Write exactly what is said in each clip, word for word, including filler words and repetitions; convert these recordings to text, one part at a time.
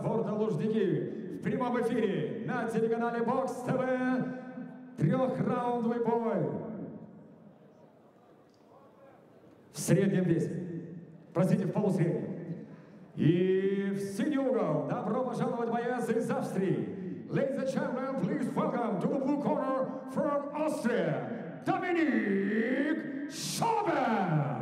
спорта «Лужники» в прямом эфире на телеканале Бокс ТВ. Трехраундовый бой в среднем весе. Простите, в полусреднем. И в синий угол добро пожаловать боец из Австрии. Ladies and gentlemen, please welcome to the blue corner from Austria, Dominik Schober.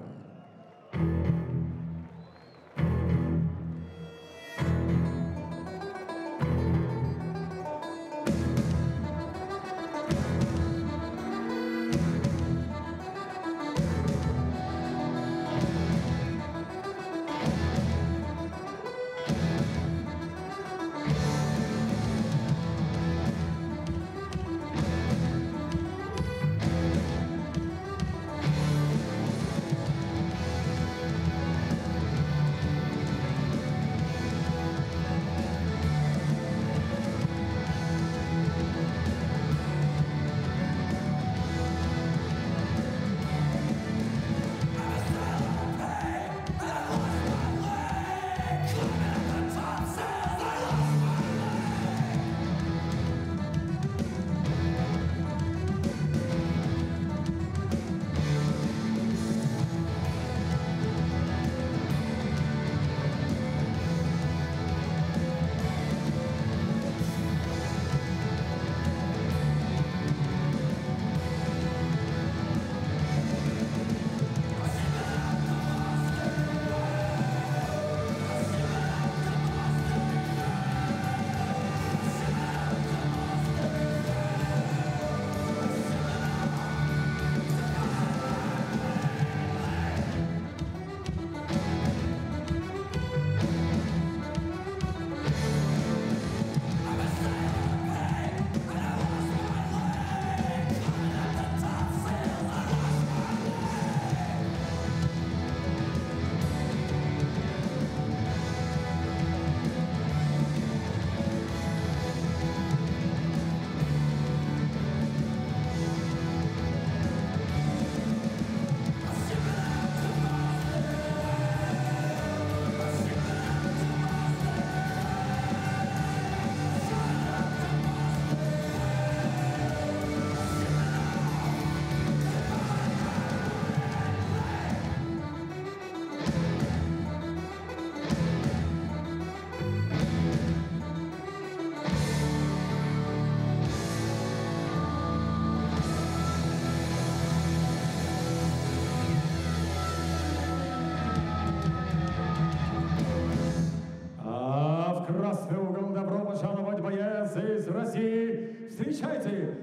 Из России встречайте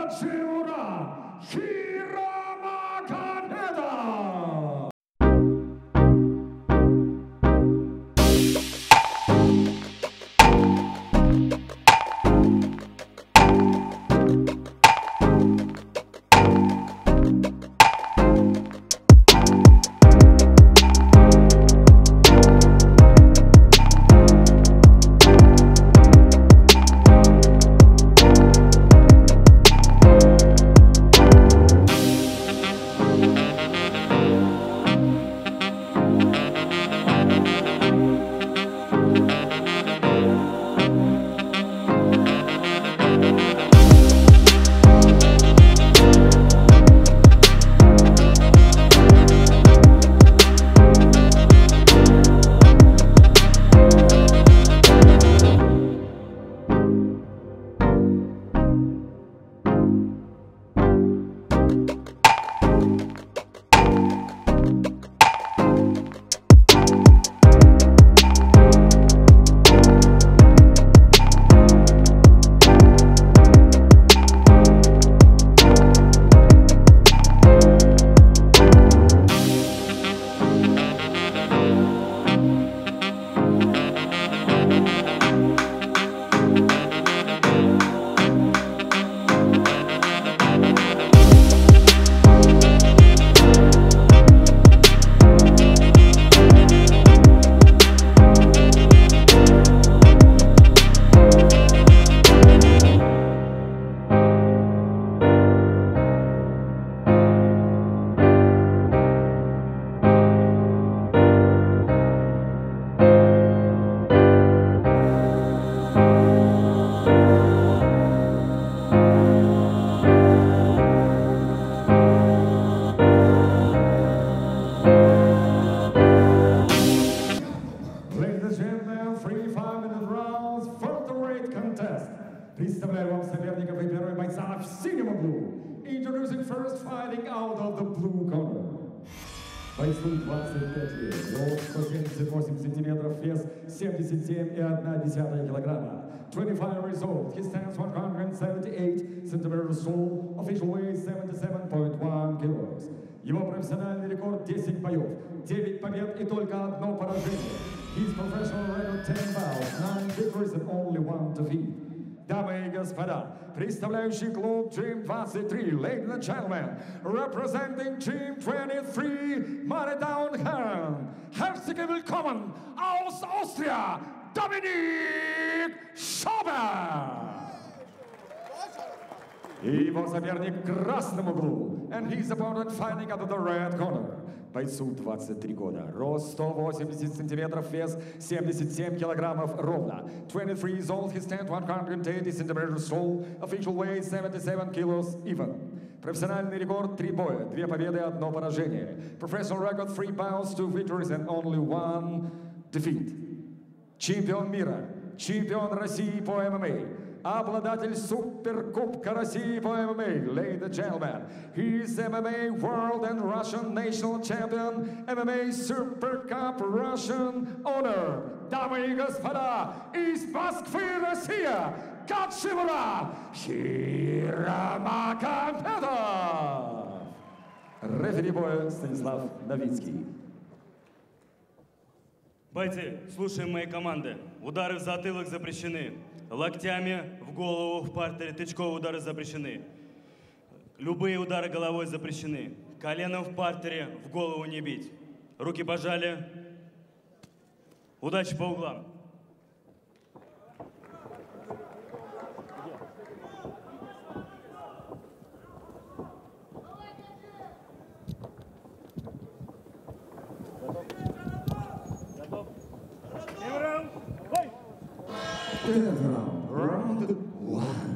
Гаджиуран Хирамагомедов! в синем углу. Introducing first, fighting out of the blue corner. Бойцу двадцать пять лет, рост сто семьдесят восемь сантиметров, вес семьдесят семь и одна десятая килограмма. twenty-five years old, he stands one hundred seventy-eight centimeters tall, official weight seventy-seven point one kilos. Его профессиональный рекорд десять боев, девять побед и только одно поражение. His professional record ten bouts, nine victories and only one defeat. Дамы и господа, представляющий клуб Gym двадцать три, ladies and gentlemen, representing Gym twenty-three, Maredown Herren, herzlich willkommen aus Austria, Dominik Schober! И его соперник в красном углу, and his opponent fighting out of the red corner. Бойцу двадцать три года, рост сто восемьдесят сантиметров, вес семьдесят семь килограммов ровно. twenty-three years old, he stands one hundred eighty centimeters tall, official weight seventy-seven kilos even. Профессиональный рекорд три боя, две победы, одно поражение. Professional record three bouts, two victories and only one defeat. Чемпион мира, чемпион России по эм эм а, обладатель Суперкубка России по эм эм а, ladies and gentlemen, he is эм эм а World and Russian National Champion, эм эм а Super Cup Russian Honor. Дамы и господа, из Москвы, Россия, Гаджимурад Хирамагомедов. Рефери боя Станислав Новицкий. Бойцы, слушаем мои команды. Удары в затылок запрещены. Локтями в голову, в партере, тычковые удары запрещены. Любые удары головой запрещены. Коленом в партере, в голову не бить. Руки пожали. Удачи по углам. Round one.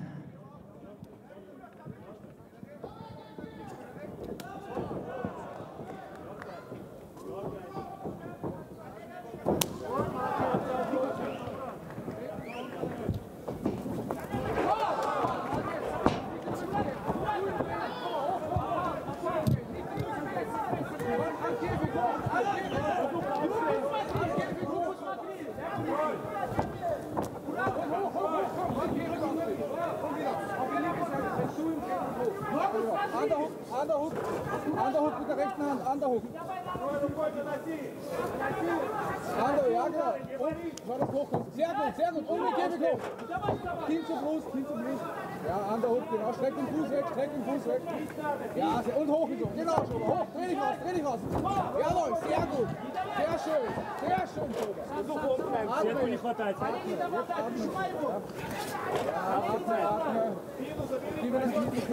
Underhook, Underhook mit der rechten Hand, Underhook. Under, ja genau. Und, schau, das hochkommt. Sehr gut, sehr gut. Und mit Käfig hoch. Kinn zur Brust, Kinn zur Brust. Ja, Underhook, genau. Streck den Fuß weg, streck den Fuß weg. Ja, sehr, und hoch mit hoch. Genau, Schober. Hoch, dreh dich raus, dreh dich raus. Jawohl, sehr gut. Sehr schön, sehr schön, Schober. Atmen. Не хватает. Ja, atme, atme. Gib mir das Knie.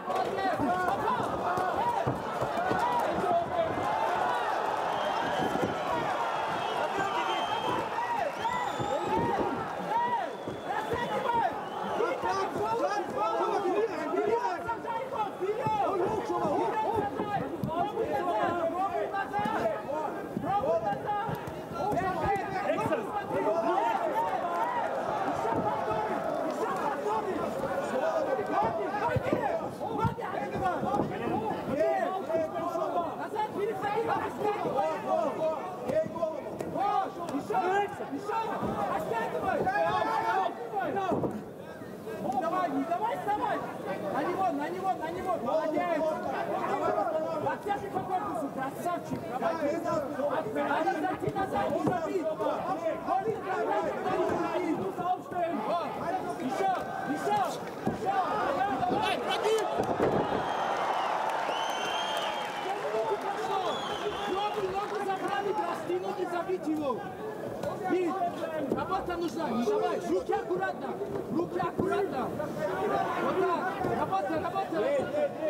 Давай, не давай вставай! На него, на него, на него! Молодец! Подтяжи по корпусу, красавчик! Надо зайти назад и забить! Еще, еще, еще! Давай, пробил! Ногу, ногу забрали, растянуть и забить его! И работа нужна, не давай, руки аккуратно, руки аккуратно. Вот так, работа, работа. Молодец,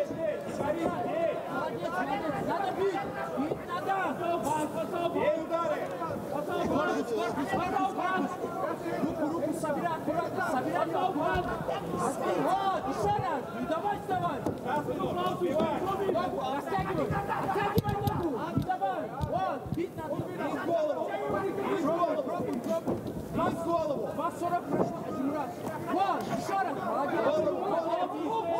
молодец, надо бить, бить надо. Бей удары. Корпус, корпус, корпус. Руку, руку собирай, аккуратно, собирай его. Вот, еще раз, не давай вставать. Ногу, растягивай, растягивай ногу, не давай. Вот, бить надо. Бить голову. Пробуй, пробуй, пробуй. Бить голову. два сорок прошло, Гаджимурад. Вот, еще раз, молодец.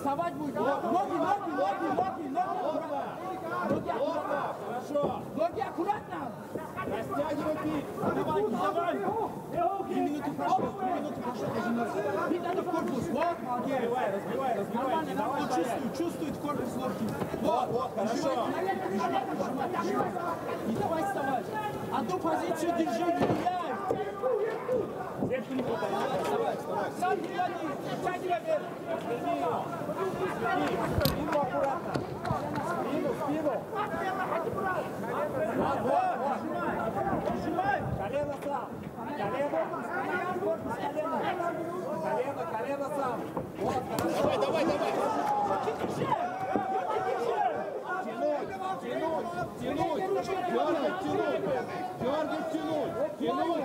вставать будет. Ноги, ноги, ноги, ноги, ноги аккуратно. Ноги аккуратно. Хорошо. Ноги аккуратно. Растягивайте. Давай, давай. Три минуты прошло, три минуты прошло. Бить надо в корпус. Вот, молодец. Разбивай, разбивай, разбивай. Давай, чувствуй, чувствуй корпус лодки. Вот, вот, хорошо. И давай вставать. Одну позицию держи, не меняй. Вставай, вставай. Сам переводи, тягивай вверх. Спину аккуратно. Спину, спину. Вот, вот, вот. Сжимай. Колено сам. Колено. Корпус колено. Колено, колено сам. Вот, хорошо. Давай, давай, давай. Держи. Тянуть, тянуть, тянуть. Дергать, тянуть. Дергать, тянуть. Тянуть.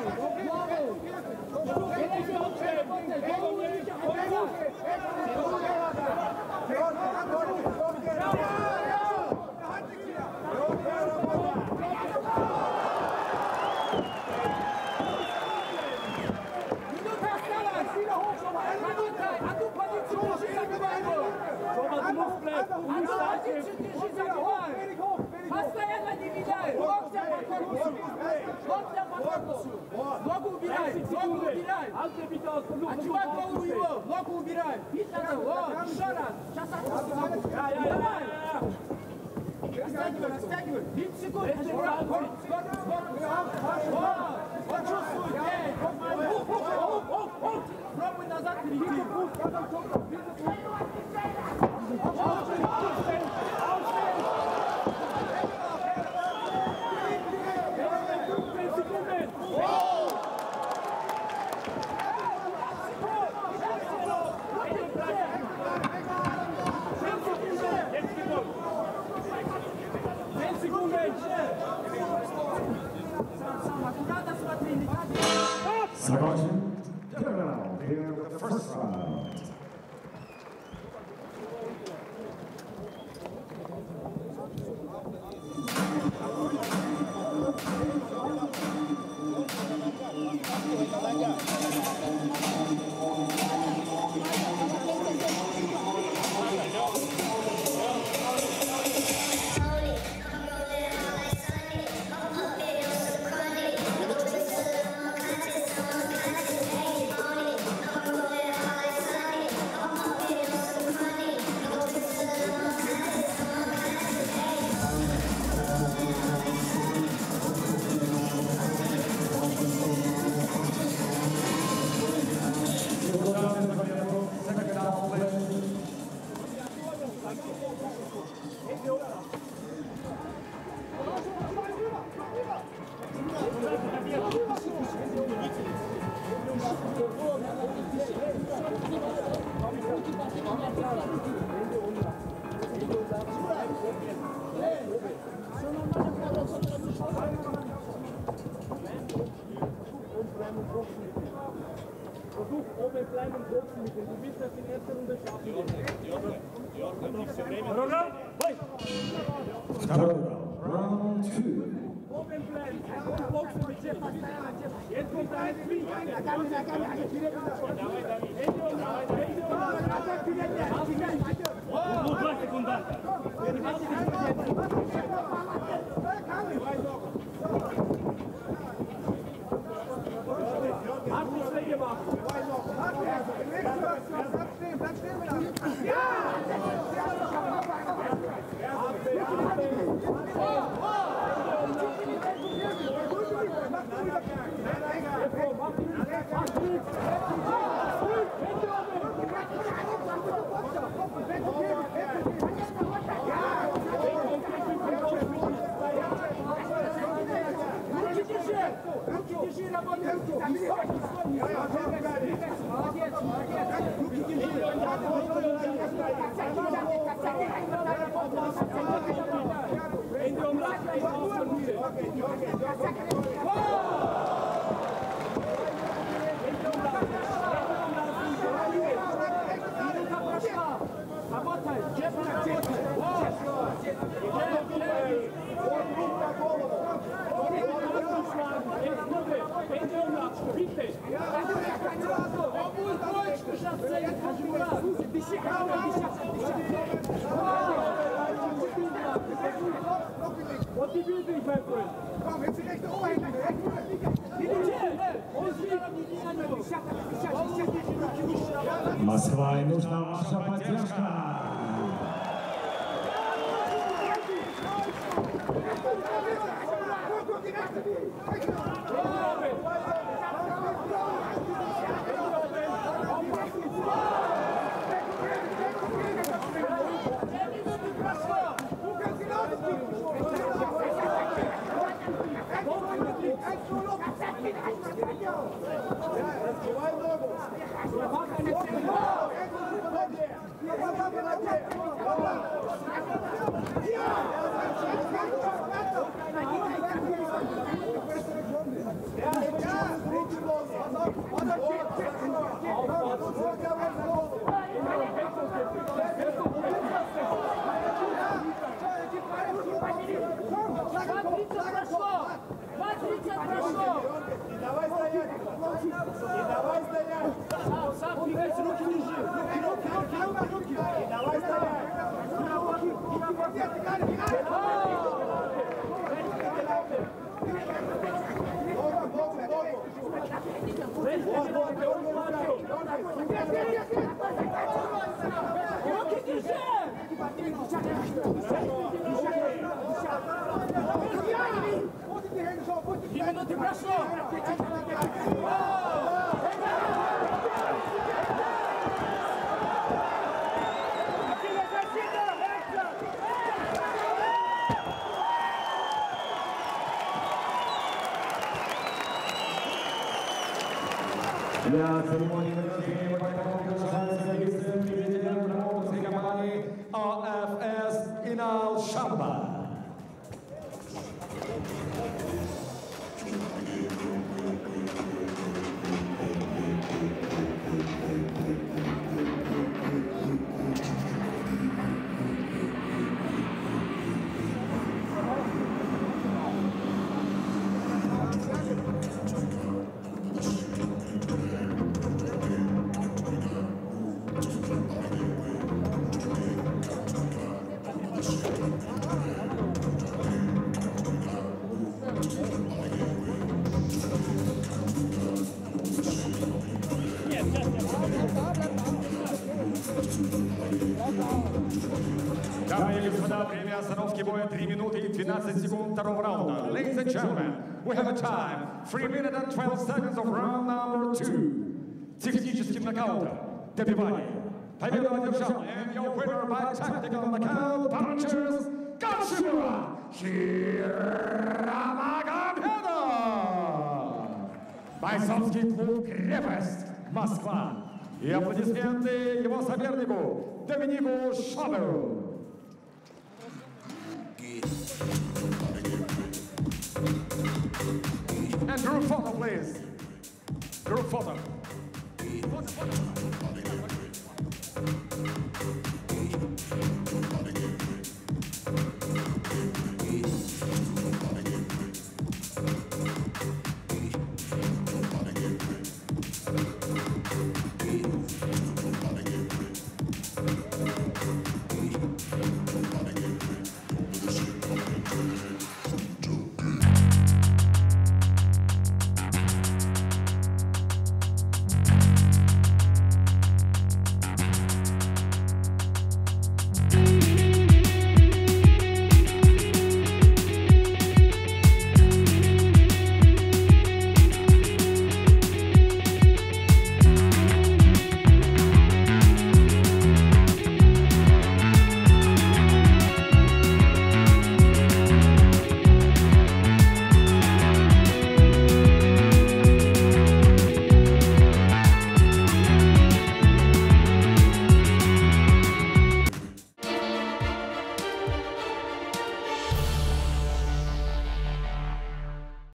Постоянно не меняй! Локтя по корпусу! Локтя по корпусу! Ногу убирай! Ногу убирай! Отчувай голову его! Ногу убирай! Бить надо! Вот! Еще раз! Сейчас отпусти ногу! Давай! Растягивай! Растягивай! тридцать секунд! Вот! Вот! Вот чувствуй! Пробуй назад перейти! Закончим. Third round. Here with the first round. Versuch oben klein und großen mit dem. Du willst das in erster Runde schaffen. Round two. Oben bleiben und boxen mit dem. Jetzt kommt ein Swing. Два секунда. Дыши, using, my friend? Kom, jetzt die rechte Oberhände. Москва, и нужна ваша поддержка. Давай стоять! Давай стоять! Сам, сам, двигайся, руки держи! Руки, руки, руки, руки, руки! Давай стоять! Руки держи! Две минуты прошло! Для церемонии награждения поэтому приглашается вице-президент промоутерской компании эй эф эс Инал Шамба. Дамы и господа, время остановки боя три минуты и двенадцать секунд второго раунда. Ladies and gentlemen, we have a time three minutes and twelve seconds of round number two. Техническим нокаутом добивание. Победу одержал and your winner by tactical knockout punches Гашимова Хирамагомедов. Бойцовский клуб «Крепость», Москва. И аплодисменты его сопернику Доминику Шаберу. And group photo, please. Group photo. Photo, photo.